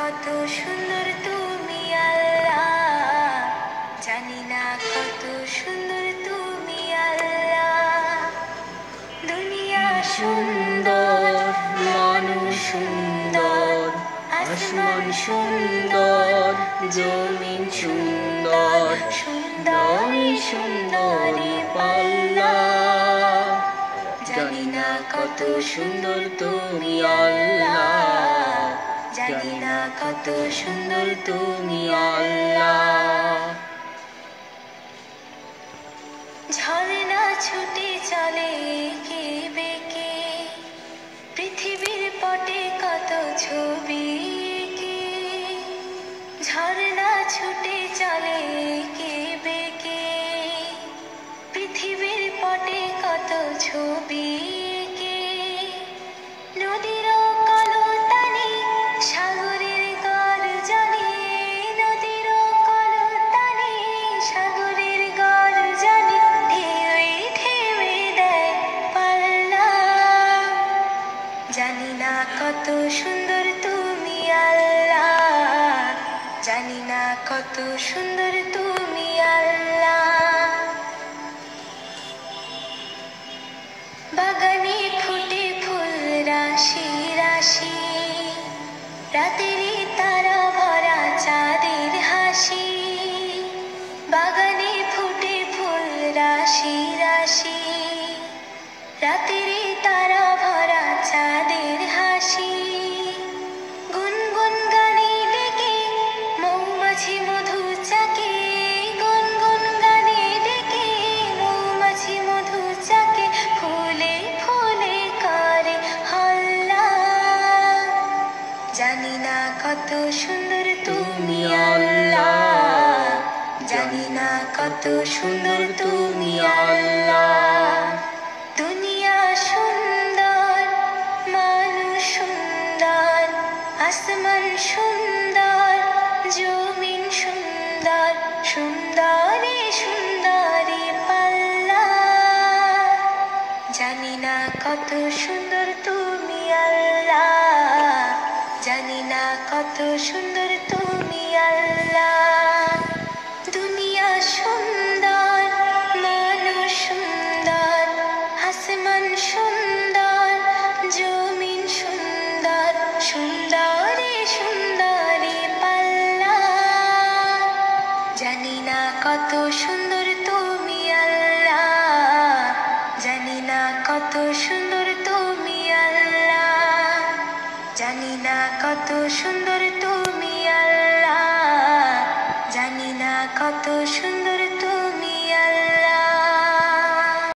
কত সুন্দর তুমি আল্লাহ, জানি না কত সুন্দর তুমি আল্লাহ। দুনিয়া সুন্দর, মানুষ সুন্দর, আসমান সুন্দর, জমিন সুন্দর, সুন্দরী সুন্দরী পাল্লা। জানি না কত সুন্দর তুমি আল্লাহ, জানি না কত সুন্দর তুমি আল্লাহ। ঝর্ণা ছুটে চলে এঁকে বেঁকে, পৃথিবীর পটে কত ছবি এঁকে। ঝর্ণা ছুটে চলে এঁকে বেঁকে, পৃথিবীর পটে কত ছবি এঁকে। নদীর কলতানে সাগরের গর্জনে, নদীর কলতানে সাগরের গর্জনে, ঢেউয়ে ঢেউয়ে দেয় পাল্লা। জানি না কত সুন্দর তুমি আল্লাহ, জানি না কত সুন্দর তুমি আল্লাহ। বাগানে ফুটে ফুল রাশি রাশি, রাতেরই তারা ভরা চাঁদের হাসি। বাগানে ফুটে ফুল রাশি রাশি, রাতেরই তারা ভরা চাঁদের হাসি। গুনগুন গানে ডেকে মৌমাছি মধু চাকে, গুনগুন গানে ডেকে মৌমাছি মধু চাকে। ফুলে ফুলে করে হল্লা, জানি না কত সুন্দর তুমি আল্লাহ, জানি না কত সুন্দর তুমি আল্লাহ। দুনিয়া সুন্দর, মানুষ সুন্দর, আসমান সুন্দর, জমিন সুন্দর, সুন্দরী সুন্দরী পাল্লা। জানি না কত সুন্দর তুমি আল্লাহ, জানি না কত সুন্দর তুমি আল্লাহ। দুনিয়া সুন্দর, মানুষ সুন্দর, আসমান সুন্দর, জমিন সুন্দর, সুন্দরী সুন্দরী পাল্লা। জানি না কত সুন্দর তুমি আল্লাহ, জানি না কত সুন্দর তুমি আল্লাহ, জানি না কত সুন্দর।